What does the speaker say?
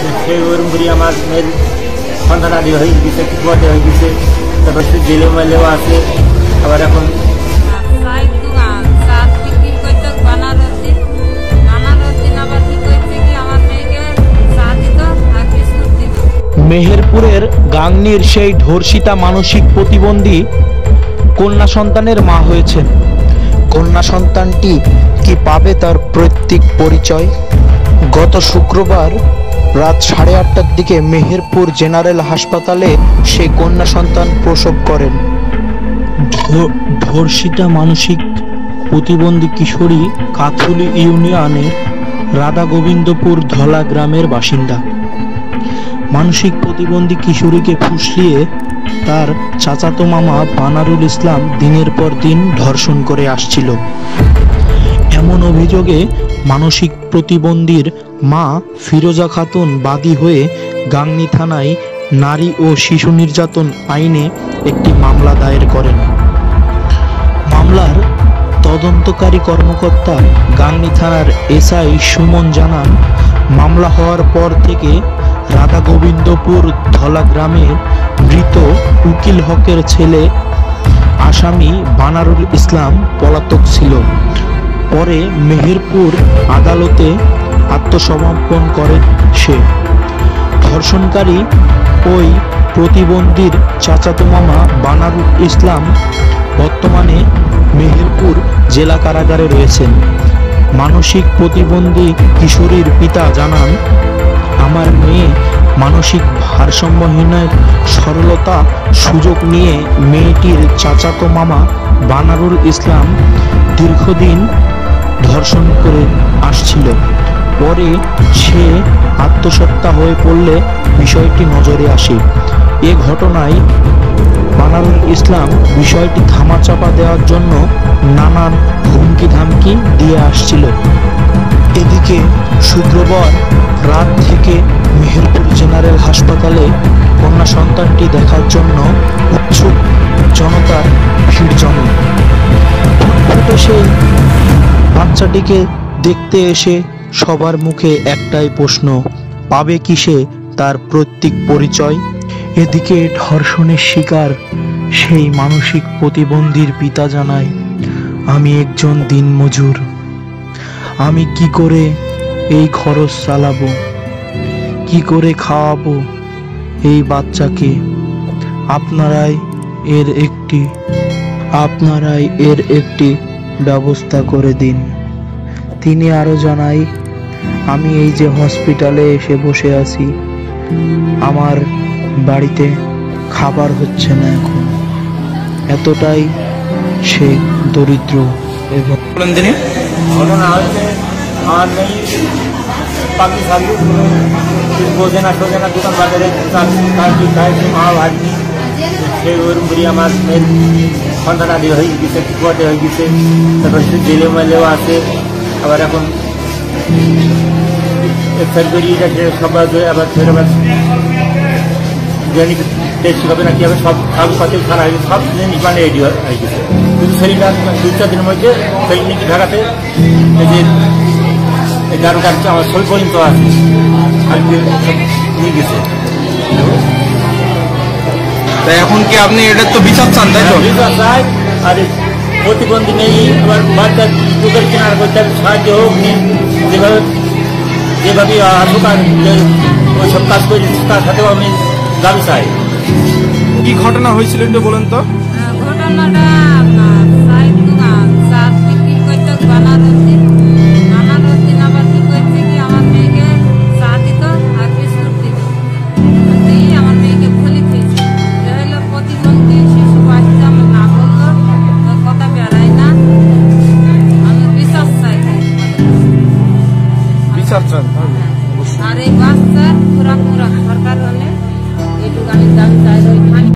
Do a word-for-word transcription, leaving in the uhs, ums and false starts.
সেই ওরম করি আমার মেয়ের সন্তান আদি হয়ে গেছে, পদে হয়ে গেছে, তারপর সে জেলে মেলেও আছে। আবার এখন মেহেরপুরের গাংনীর সেই ধর্ষিতা মানসিক প্রতিবন্ধী কন্যা সন্তানের মা হয়েছেন। কন্যা সন্তানটি কি পাবে তার পৈতৃক পরিচয়? গত শুক্রবার রাত সাড়ে আটটার দিকে মেহেরপুর জেনারেল হাসপাতালে সে কন্যা সন্তান প্রসব করেন। ধর্ষিতা মানসিক প্রতিবন্ধী কিশোরী কাথুলি ইউনিয়নের রাধা গোবিন্দপুর ধলা গ্রামের বাসিন্দা। মানসিক প্রতিবন্ধী কিশোরীকে ফুসলিয়ে তার চাচাতো মামা বানারুল ইসলাম দিনের পর দিন ধর্ষণ করে আসছিল। এমন অভিযোগে মানসিক প্রতিবন্ধীর মা ফিরোজা খাতুন বাদী হয়ে গাংনী থানায় নারী ও শিশু নির্যাতন আইনে একটি মামলা দায়ের করেন। মামলার তদন্তকারী কর্মকর্তা গাংনী থানার এসআই সুমন জানান, মামলা হওয়ার পর থেকে রাধা গোবিন্দপুর ধলা গ্রামের মৃত উকিল হকের ছেলে আসামি বানারুল ইসলাম পলাতক ছিল। পরে মেহেরপুর আদালতে আত্মসমর্পণ করে সে। ধর্ষণকারী ওই প্রতিবন্ধীর চাচাতো মামা বানারুল ইসলাম বর্তমানে মেহেরপুর জেলা কারাগারে রয়েছেন। মানসিক প্রতিবন্ধী কিশোরীর পিতা জানান, আমার মেয়ে মানসিক ভারসাম্যহীনের সরলতা সুযোগ নিয়ে মেয়েটির চাচাতো মামা বানারুল ইসলাম দীর্ঘদিন ধর্ষণ করে আসছিল। পরে সে আত্মহত্যা হয়ে পড়লে বিষয়টি নজরে আসে। এ ঘটনায় বানারুল ইসলাম বিষয়টি ধামাচাপা দেওয়ার জন্য নানান হুমকি ধামকি দিয়ে আসছিল। এদিকে শুক্রবার রাত থেকে মেহেরপুর জেনারেল হাসপাতালে কন্যা সন্তানটি দেখার জন্য উৎসুক জনতার ভিড় জমে। ফুটফুটে সেই বাচ্চাটিকে দেখতে এসে সবার মুখে একটাই প্রশ্ন, পাবে কি সে তার পৈতৃক পরিচয়? এদিকে ধর্ষণের শিকার সেই মানসিক প্রতিবন্ধীর পিতা জানায়, আমি একজন দিনমজুর, আমি কি করে এই খরচ চালাবো, কি করে খাওয়াবো এই বাচ্চাকে? আপনারাই এর একটি আপনারাই এর একটি ব্যবস্থা করে দিন। তিনি আরো জানায়, আমি এই যে হসপিটালে এসে বসে আছি, আমার বাড়িতে খাবার হচ্ছে না এখন, এতটাই সে দরিদ্র। এবং তিনি ঘটনা হচ্ছে আমার মেয়ে পাখি সাজু বোঝে না সোজে না, দোকান বাজারে মা ভাগ্নি সেই ওরম করি আমার মেয়ের সন্তান আদি হয়ে গেছে, পদে হয়ে গেছে, তারপর সে জেলে মেলেও আছে। আবার এখন এক্সার করি সবাই আবার ফের আবার জেনিক টেস্ট হবে না কি হবে, সব সব কত খারাপ হয়ে গেছে, সব জিনিস মানে রেডি হয়ে গেছে। কিন্তু শরীরটা দু চার দিনের মধ্যে শরীর নাকি ঢাকাতে এই যে এই গাড়ি গাড়িটা আমার শরীর পর্যন্ত আছে নিয়ে গেছে। তাই এখন কি আপনি এটা তো বিচার চান, তাই তো? বিচার চাই। আর প্রতিবন্ধী নেই, আবার বাচ্চা দুধের কেনার করতে সাহায্য হোক, যেভাবে যেভাবে আসুক আর ওইসব কাজ করে তার সাথেও আমি দাবি চাই। কি ঘটনা হয়েছিল একটু বলেন তো? ঘটনাটা আবার কি করছে কি আমার মেয়েকে চা দিত আর বিস্কুট দিত, দিয়ে আমার মেয়েকে খুলি খেয়েছে। এ হলো প্রতিবন্ধী শিশু বাচ্চা, আমার না বললো কথা বেড়ায় না, আমি বিচার চাই। বিচার চান? আর এই বাচ্চার খোরাক মোরাক সরকার হলে এইটুকু আমি দাবি চাই।